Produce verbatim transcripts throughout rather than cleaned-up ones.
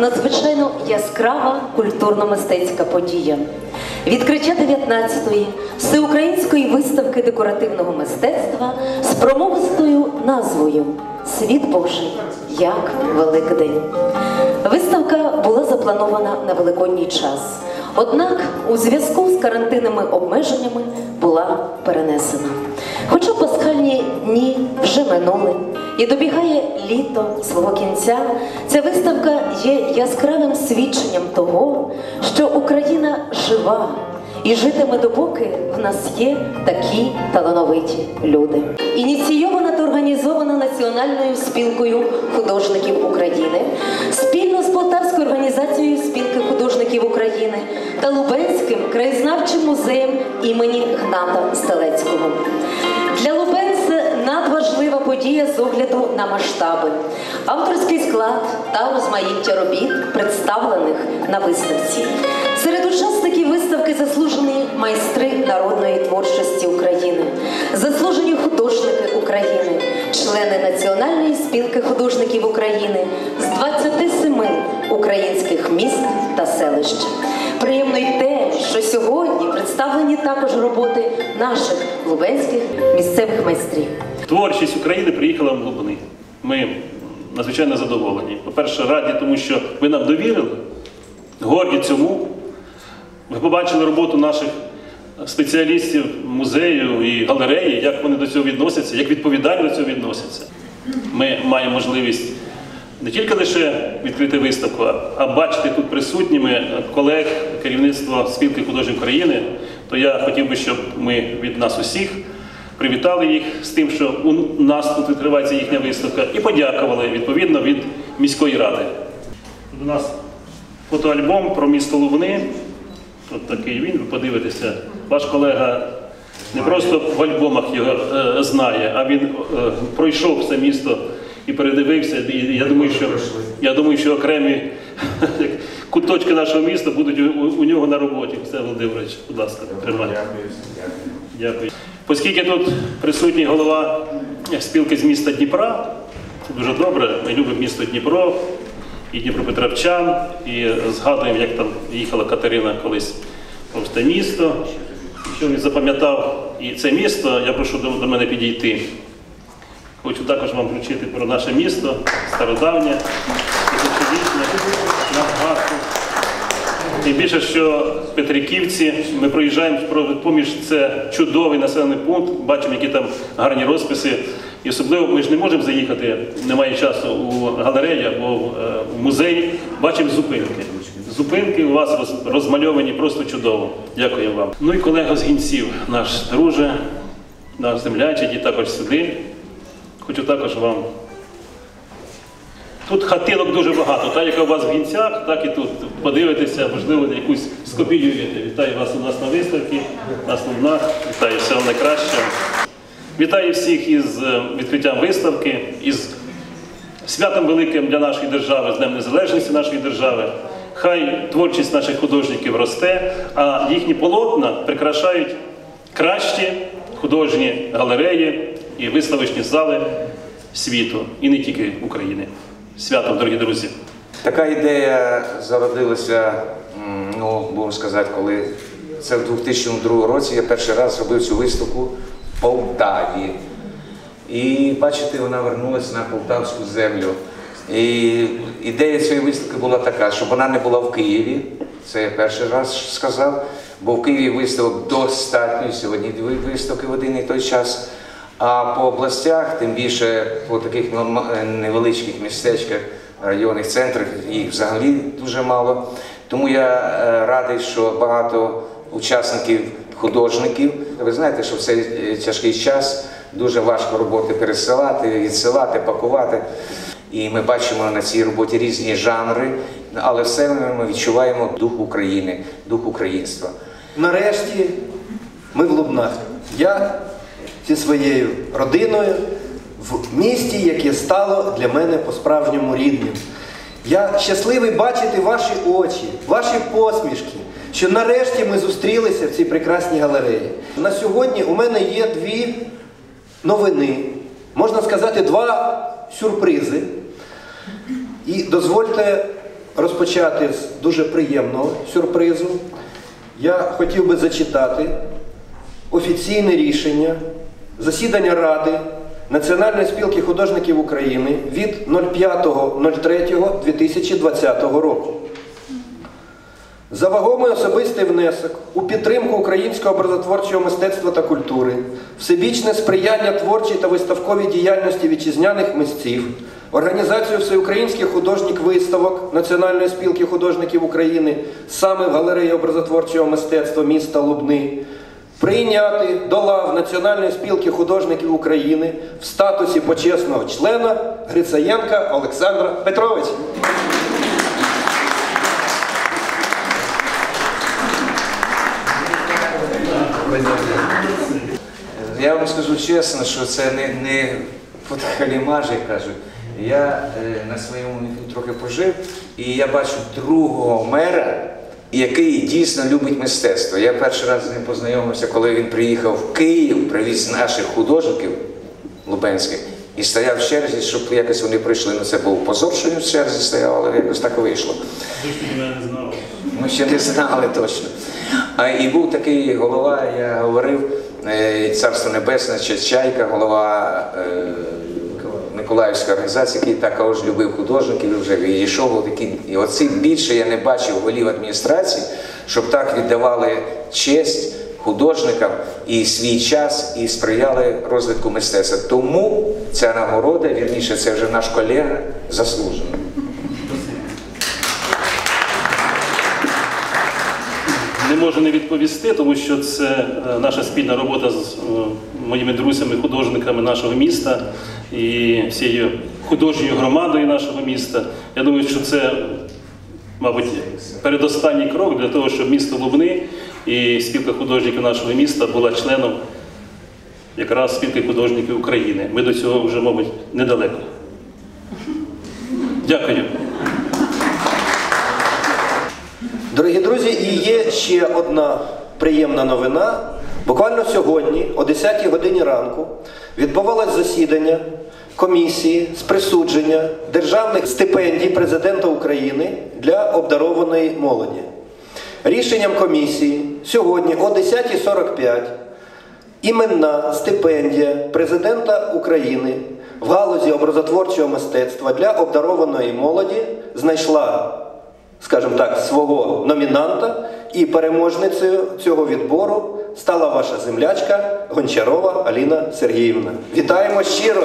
надзвичайно яскрава культурно-мистецька подія. Відкриття дев'ятнадцятої всеукраїнської виставки декоративного мистецтва з промовистою назвою «Світ Божий, як Великдень». Виставка була запланована на великодній час, однак у зв'язку з карантинними обмеженнями була перенесена. Хоча пасхальні дні вже минули і добігає літо свого кінця, ця виставка є яскравим свідченням того, що Україна жива і житиме допоки в нас є такі талановиті люди. Ініційована та організована Національною спілкою художників України, спільно з Полтавською організацією спілки художників України та Лубенським краєзнавчим музеєм імені Гната Стелецького. Для Лубен це надважлива подія з огляду на масштаби, авторський склад та розмаїття робіт, представлених на виставці. Серед учасників виставки заслужені майстри народної творчості України, заслужені художники України, члени Національної спілки художників України з двадцяти семи українських міст та селищ. Приємно й те, що сьогодні представлені також роботи наших лубенських місцевих майстрів. Творчість України приїхала в Лубни. Ми надзвичайно задоволені. По-перше, раді, тому що ви нам довірили, горді цьому. Ви побачили роботу наших спеціалістів музею і галереї, як вони до цього відносяться, як відповідально до цього відносяться. Ми маємо можливість не тільки лише відкрити виставку, а бачити тут присутніми колег, керівництва спілки художників України, то я хотів би, щоб ми від нас усіх привітали їх з тим, що у нас тут відкривається їхня виставка, і подякували, відповідно, від міської ради. Тут у нас фотоальбом про місто Лубни. От такий він, ви подивитеся. Ваш колега не просто в альбомах його е, знає, а він е, пройшов це місто і передивився. І я думаю, що, я думаю, що окремі куточки нашого міста будуть у, у нього на роботі. Все, Володимирович, будь ласка, тримайте. Дякую. Дякую. Оскільки тут присутній голова спілки з міста Дніпра, це дуже добре, ми любимо місто Дніпро, і дніпропетровчан, і згадуємо, як там їхала Катерина колись повз те місто. Якщо він запам'ятав і це місто, я прошу до, до мене підійти. Хочу також вам вручити про наше місто, стародавнє, тисячолітнє, набагато. Тим більше, що Петриківці, ми проїжджаємо поміж, це чудовий населений пункт, бачимо, які там гарні розписи. І особливо ми ж не можемо заїхати, немає часу у галереї або в музеї, бачимо зупинки. Зупинки у вас розмальовані просто чудово. Дякую вам. Ну і колега з Гінців, наш друже, наш землячий, який також сюди. Хочу також вам. Тут хатинок дуже багато, так як у вас в Гінцях, так і тут. Подивитися, можливо, якусь скопіюєте. Вітаю вас у нас на виставці, на Лубнах. Вітаю, всього найкращого. Вітаю всіх із відкриттям виставки, із святом великим для нашої держави, з Днем Незалежності нашої держави. Хай творчість наших художників росте, а їхні полотна прикрашають кращі художні галереї і виставочні зали світу, і не тільки України. Свято, дорогі друзі! Така ідея зародилася, ну, будемо сказати, коли це в дві тисячі другому році я перший раз зробив цю виставку в Полтаві. І, бачите, вона вернулася на полтавську землю. І ідея цієї виставки була така, щоб вона не була в Києві, це я перший раз сказав, бо в Києві виставок достатньо, сьогодні дві виставки в один і той час. А по областях, тим більше по таких невеличких містечках, районних центрах, їх взагалі дуже мало. Тому я радий, що багато учасників, художників. Ви знаєте, що в цей тяжкий час дуже важко роботи пересилати, відсилати, пакувати. І ми бачимо на цій роботі різні жанри, але все ми відчуваємо дух України, дух українства. Нарешті ми в Лубнах. Я зі своєю родиною в місті, яке стало для мене по-справжньому рідним. Я щасливий бачити ваші очі, ваші посмішки, що нарешті ми зустрілися в цій прекрасній галереї. На сьогодні у мене є дві новини, можна сказати, два сюрпризи. І дозвольте розпочати з дуже приємного сюрпризу. Я хотів би зачитати офіційне рішення засідання Ради Національної спілки художників України від п'ятого третього дві тисячі двадцятого року. За вагомий особистий внесок у підтримку українського образотворчого мистецтва та культури, всебічне сприяння творчій та виставковій діяльності вітчизняних митців, організацію всеукраїнських художніх виставок Національної спілки художників України саме в галереї образотворчого мистецтва міста Лубни, прийняти до лав Національної спілки художників України в статусі почесного члена Грицаєнка Олександра Петровича. Я вам скажу чесно, що це не, не халімаж, як кажуть. Я е, на своєму міфі трохи пожив, і я бачу другого мера, який дійсно любить мистецтво. Я перший раз з ним познайомився, коли він приїхав в Київ, привіз наших художників лубенських, і стояв в черзі, щоб якось вони прийшли. Ну, це був позор, що він в черзі стояв, але якось так вийшло. Ви ж мене не знали. Ми ще не знали точно. А і був такий голова, я говорив, е, Царство Небесне, Чайка, голова е, Миколаївської організації, який також любив художників, і вже відійшов. І оці більше я не бачив голів адміністрації, щоб так віддавали честь художникам і свій час, і сприяли розвитку мистецтва. Тому ця нагорода, вірніше, це вже наш колега, заслужена. Не можу не відповісти, тому що це наша спільна робота з моїми друзями-художниками нашого міста і всією художньою громадою нашого міста. Я думаю, що це, мабуть, передостанній крок для того, щоб місто Лубни і спілка художників нашого міста була членом якраз спілки художників України. Ми до цього вже, мабуть, недалеко. Дякую. Дорогі друзі, і є ще одна приємна новина. Буквально сьогодні, о десятій годині ранку, відбувалось засідання комісії з присудження державних стипендій Президента України для обдарованої молоді. Рішенням комісії сьогодні о десятій сорок п'ять іменна стипендія Президента України в галузі образотворчого мистецтва для обдарованої молоді знайшла, скажімо так, свого номінанта, і переможницею цього відбору стала ваша землячка Гончарова Аліна Сергіївна. Вітаємо щиро!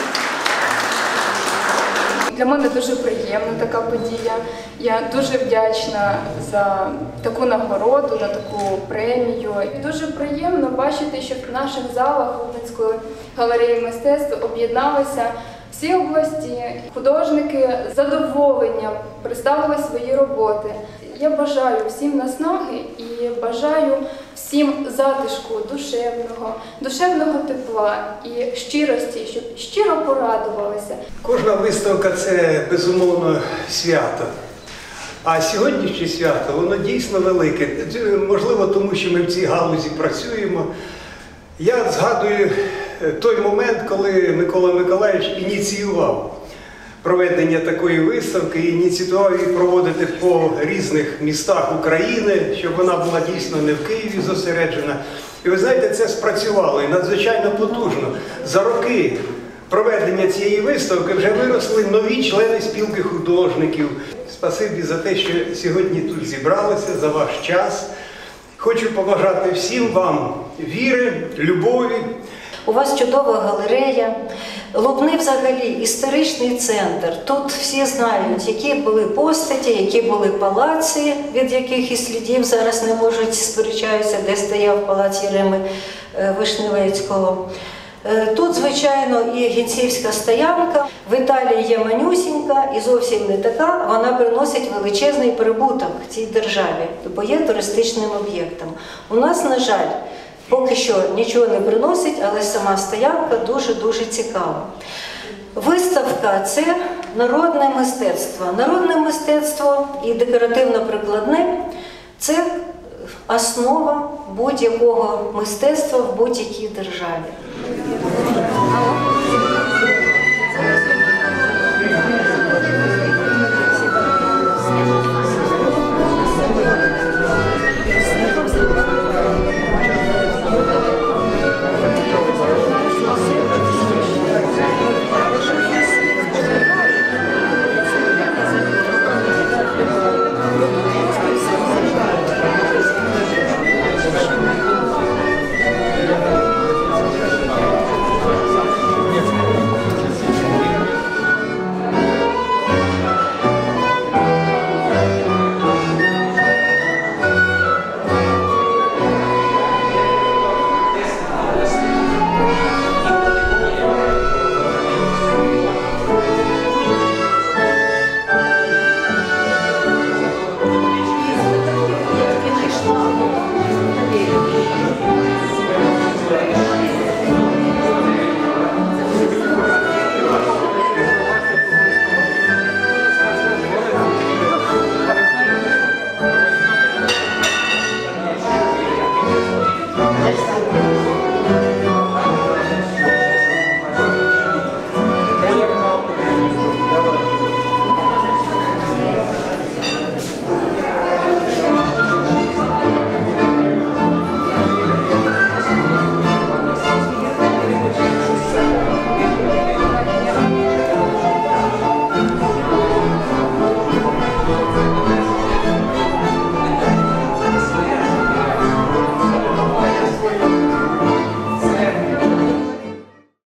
Для мене дуже приємна така подія. Я дуже вдячна за таку нагороду, на таку премію. І дуже приємно бачити, що в наших залах Лубенської галереї мистецтв об'єдналися всі області. Художники з задоволенням представили свої роботи. Я бажаю всім наснаги і бажаю всім затишку, душевного, душевного тепла і щирості, щоб щиро порадувалися. Кожна виставка – це, безумовно, свято. А сьогоднішнє свято, воно дійсно велике. Можливо, тому що ми в цій галузі працюємо. Я згадую той момент, коли Микола Миколайович ініціював проведення такої виставки, ініціював її проводити по різних містах України, щоб вона була дійсно не в Києві зосереджена. І ви знаєте, це спрацювало і надзвичайно потужно. За роки проведення цієї виставки вже виросли нові члени спілки художників. Спасибі за те, що сьогодні тут зібралися, за ваш час. Хочу побажати всім вам віри, любові. У вас чудова галерея. Лубни взагалі історичний центр. Тут всі знають, які були постаті, які були палаци, від яких і слідів зараз не можуть, сперечаються, де стояв палац Єреми Вишневецького. Тут, звичайно, і Гінцівська стоянка. В Італії є манюсінька і зовсім не така. Вона приносить величезний прибуток цій державі, бо є туристичним об'єктом. У нас, на жаль, поки що нічого не приносить, але сама стоянка дуже-дуже цікава. Виставка – це народне мистецтво. Народне мистецтво і декоративно-прикладне – це основа будь-якого мистецтва в будь-якій державі.